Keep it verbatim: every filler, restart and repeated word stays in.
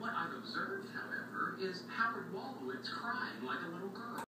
What I've observed, however, is Howard Wolowitz crying like a little girl.